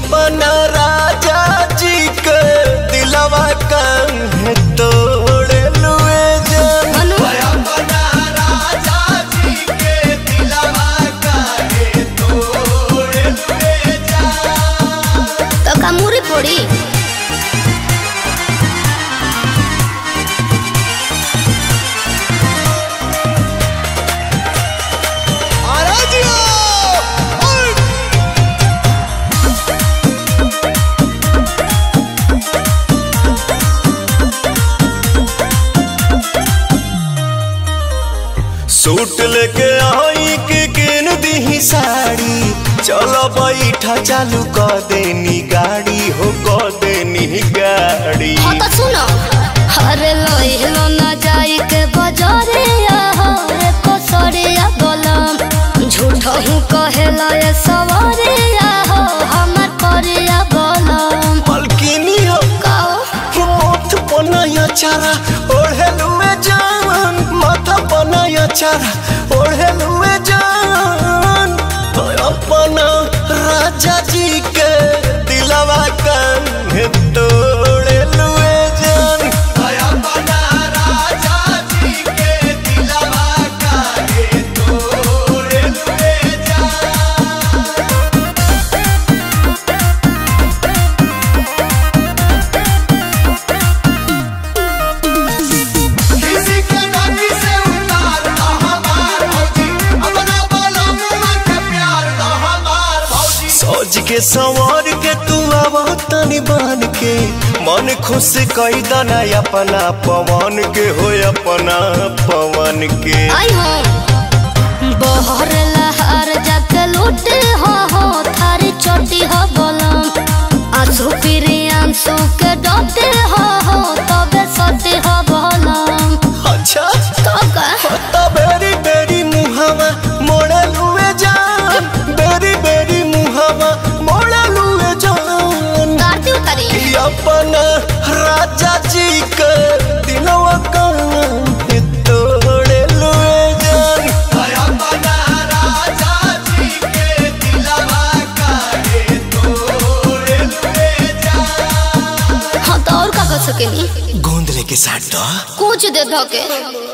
अपना राजा जी के दिलवा काहे तोड़े लुए जान अपना राजा जी के दिलवा काहे तोड़े लुए जान तो कामुरी पड़ी सूट लेके आई के किन दी साड़ी चलो बैठा चालू कर देनी गाड़ी हो कर देनी गाड़ी हाँ तो सुनो अरे लो ना जाई के बाजारे रे कसरिया बोलम झूठा हूँ कहेला ये सवारे हो हमर परिया बोलम मलकिनी हो मोथ पनाया चारा ओढ़े लुए जान माथा पनाया चारा ओढ़े लुए जान तो अपना राजा जी के दिलवा काहे तोड़े लुए जान अपना राजा जी के दिलवा काहे तोड़े लुए जान किसी के नाती से उतार हमार भौजी अपना बोलो मुआ के प्यार हमार भौजी सोच के संवार के तू आवा तनी बन के मन खुश कई दना अपना पवन के हो अपना पवन के आई हो बहर लहर जाके लूटे हो थारी चोटी हो बोलम आंसू फिरी आंसू के डोटे हो तबे सती हो बोलम अच्छा तो का तो बेरी बेरी मुहावा मोड़े लुए जान बेरी बेरी मुहावा मोड़े लुए जान गाती उतारी अपना राजा जी के दिलवा काहे तोड़े लुए जान अपना राजा जी के दिलवा काहे तोड़े लुए जान हाँ तो और का कर सकेनी गोंद लेके साथ दो कुछ दे धोके